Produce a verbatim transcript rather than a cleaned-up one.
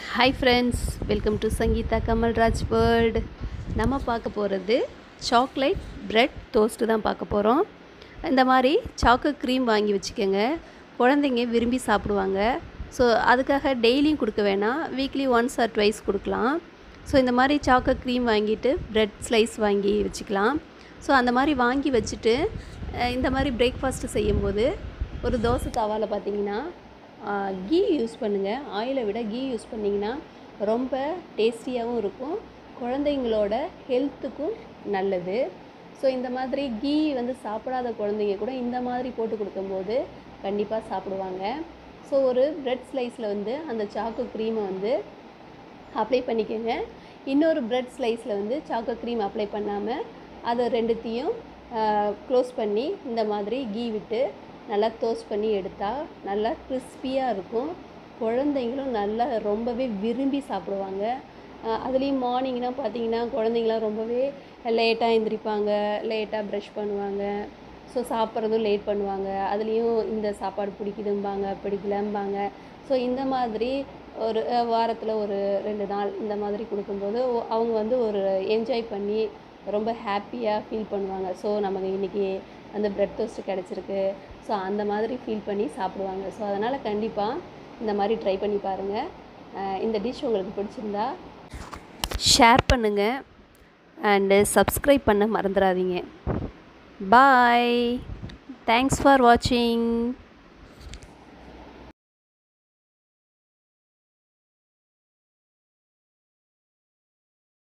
Hi friends, welcome to Sangeeta Kamalraj World. நம்ம பார்க்க போகிறது சாக்லேட் பிரெட் டோஸ்ட் தான் பார்க்க போகிறோம். இந்த மாதிரி சாக்கோ க்ரீம் வாங்கி வச்சுக்கோங்க. குழந்தைங்க விரும்பி சாப்பிடுவாங்க. ஸோ அதுக்காக டெய்லியும் கொடுக்க வேணாம், வீக்லி ஒன்ஸ் ஆர் ட்வைஸ் கொடுக்கலாம். ஸோ இந்த மாதிரி சாக்கோ க்ரீம் வாங்கிட்டு பிரெட் ஸ்லைஸ் வாங்கி வச்சுக்கலாம். ஸோ அந்த மாதிரி வாங்கி வச்சுட்டு இந்த மாதிரி பிரேக்ஃபாஸ்ட்டு செய்யும்போது ஒரு தோசை தவாவில் பார்த்தீங்கன்னா கீ யூஸ் பண்ணுங்கள். ஆயிலை விட கீ யூஸ் பண்ணிங்கன்னா ரொம்ப டேஸ்டியாகவும் இருக்கும், குழந்தைங்களோட ஹெல்த்துக்கும் நல்லது. ஸோ இந்த மாதிரி கீ வந்து சாப்பிடாத குழந்தைங்க கூட இந்த மாதிரி போட்டு கொடுக்கும்போது கண்டிப்பாக சாப்பிடுவாங்க. ஸோ ஒரு பிரெட் ஸ்லைஸில் வந்து அந்த சாக்கோ க்ரீமை வந்து அப்ளை பண்ணிக்கோங்க. இன்னொரு பிரெட் ஸ்லைஸில் வந்து சாக்கோ க்ரீம் அப்ளை பண்ணாமல் அதை ரெண்டுத்தையும் க்ளோஸ் பண்ணி இந்த மாதிரி கீ விட்டு நல்லா டோஸ்ட் பண்ணி எடுத்தால் நல்லா கிறிஸ்பியாக இருக்கும். குழந்தைங்களும் நல்லா ரொம்பவே விரும்பி சாப்பிடுவாங்க. அதுலேயும் மார்னிங்னால் பார்த்தீங்கன்னா குழந்தைங்களாம் ரொம்பவே லேட்டாக எழுந்திரிப்பாங்க, லேட்டாக ப்ரஷ் பண்ணுவாங்க. ஸோ சாப்பிட்றதும் லேட் பண்ணுவாங்க. அதுலேயும் இந்த சாப்பாடு பிடிக்குதும்பாங்க, பிடிக்கலம்பாங்க. ஸோ இந்த மாதிரி ஒரு வாரத்தில் ஒரு ரெண்டு நாள் இந்த மாதிரி கொடுக்கும்போது அவங்க வந்து ஒரு என்ஜாய் பண்ணி ரொம்ப ஹாப்பியாக ஃபீல் பண்ணுவாங்க. ஸோ நமக்கு இன்றைக்கி அந்த பிரெட் டோஸ்ட்டு கிடச்சிருக்கு, ஸோ அந்த மாதிரி ஃபீல் பண்ணி சாப்பிடுவாங்க. ஸோ அதனால் கண்டிப்பாக இந்த மாதிரி ட்ரை பண்ணி பாருங்கள். இந்த டிஷ் உங்களுக்கு பிடிச்சிருந்தா ஷேர் பண்ணுங்கள் அண்டு சப்ஸ்கிரைப் பண்ண மறந்துடாதீங்க. பாய், தேங்க்ஸ் ஃபார் வாட்சிங்.